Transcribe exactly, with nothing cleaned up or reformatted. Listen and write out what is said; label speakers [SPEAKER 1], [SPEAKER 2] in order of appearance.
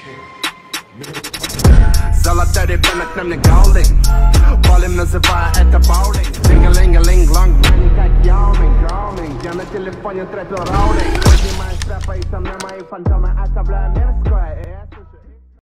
[SPEAKER 1] Золотой ребенок на мне голый. Болем, называя это боулинг. Линга-линга-линг-лонг, не как яуминг, роуминг. Я на телефоне тратил роулинг. Поднимаю стропы и со мной мои фантомы, оставляю мирское.